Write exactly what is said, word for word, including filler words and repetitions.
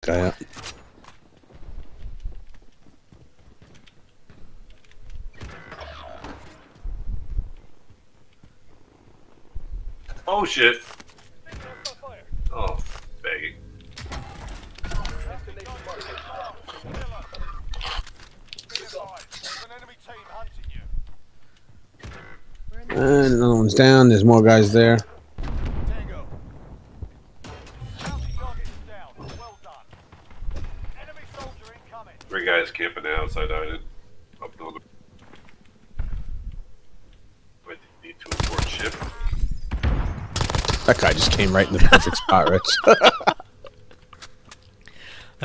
guy up. Oh shit. Oh, begging. And another one's down. There's more guys there. Three guys camping outside island. Up on the. Wait, need to import ship. That guy just came right in the perfect spot, Rich.